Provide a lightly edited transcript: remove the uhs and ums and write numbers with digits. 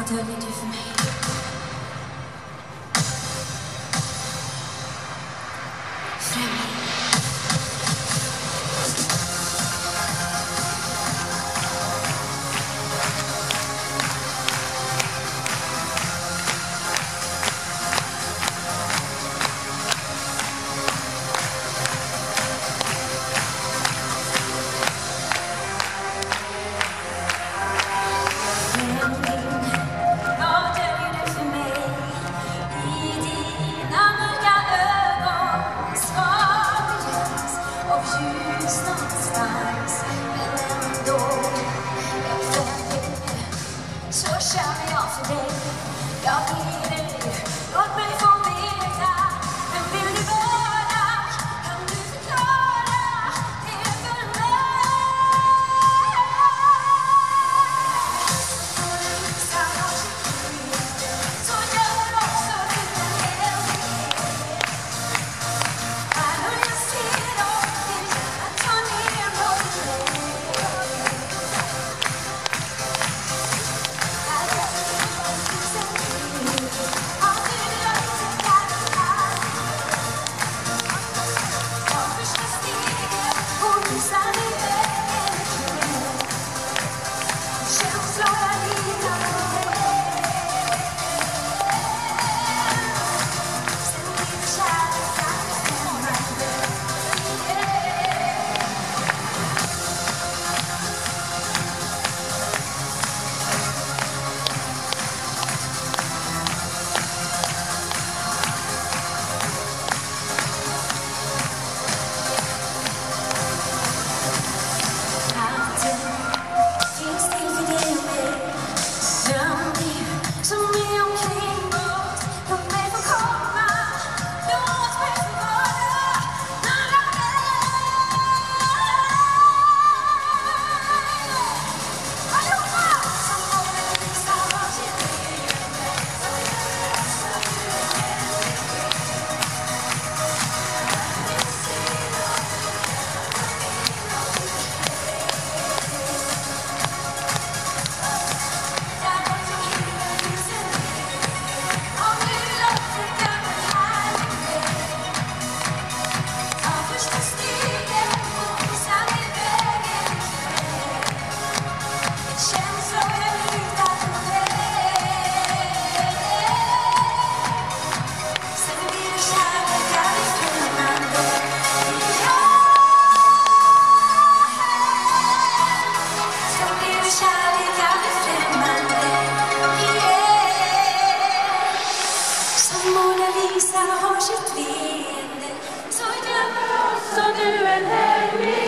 döljer du för mig? Främling. Så känner jag för dig. Jag vill dig. Låt mig få veta. Vem vill du vara? Kan du förklara det för mig? Så har sitt liv. Så gör också du en hemlighet. Här nu jag ser och vill att ta ner mot dig. Mona Lisa har sitt leende, så gör också du en hemlighet.